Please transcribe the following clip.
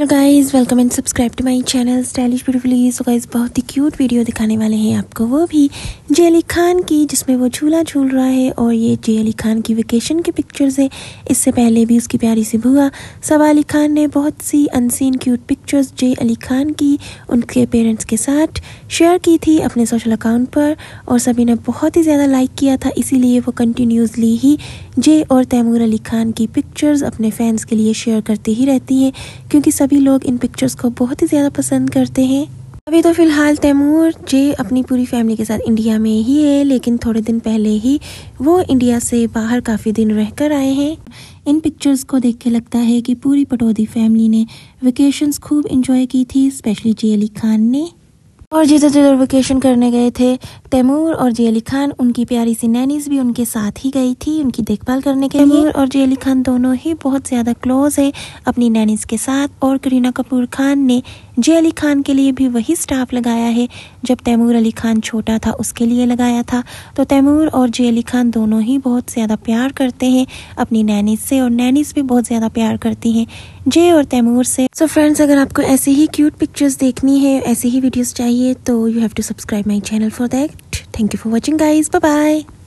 Hello guys, welcome and subscribe to my channel stylish beautifully. So guys, बहुत ही cute video दिखाने वाले हैं आपको, वो भी जे अली खान की, जिसमें वो झूला झूल रहा है। और ये जे अली खान की वेकेशन की पिक्चर्स है। इससे पहले भी उसकी प्यारी सी बुआ सबा अली खान ने बहुत सी unseen cute pictures Jeh Ali Khan की उनके पेरेंट्स के साथ शेयर की थी अपने सोशल अकाउंट पर, और सभी ने बहुत ही ज़्यादा लाइक किया था। इसीलिए वो कंटिन्यूसली ही जे और तैमूर अली खान की पिक्चर्स अपने फैंस के लिए शेयर करते ही रहती हैं, क्योंकि सभी लोग इन पिक्चर्स को बहुत ही ज़्यादा पसंद करते हैं। अभी तो फिलहाल तैमूर जे अपनी पूरी फैमिली के साथ इंडिया में ही है, लेकिन थोड़े दिन पहले ही वो इंडिया से बाहर काफ़ी दिन रहकर आए हैं। इन पिक्चर्स को देख के लगता है कि पूरी पटौदी फैमिली ने वेकेशंस खूब एंजॉय की थी, स्पेशली जे अली खान ने। और जिधर वेकेशन करने गए थे तैमूर और जे अली खान, उनकी प्यारी सी नैनीज भी उनके साथ ही गई थी उनकी देखभाल करने के लिए। तैमूर और जे अली खान दोनों ही बहुत ज़्यादा क्लोज है अपनी नैनीज के साथ, और करीना कपूर खान ने जे अली खान के लिए भी वही स्टाफ लगाया है जब तैमूर अली खान छोटा था उसके लिए लगाया था। तो तैमूर और जे अली खान दोनों ही बहुत ज़्यादा प्यार करते हैं अपनी नैनीज से, और नैनीज भी बहुत ज़्यादा प्यार करती हैं जे और तैमूर से। सो फ्रेंड्स, अगर आपको ऐसे ही क्यूट पिक्चर्स देखनी है, ऐसे ही वीडियोस चाहिए, तो you have to subscribe my channel for that. Thank you for watching guys, bye bye.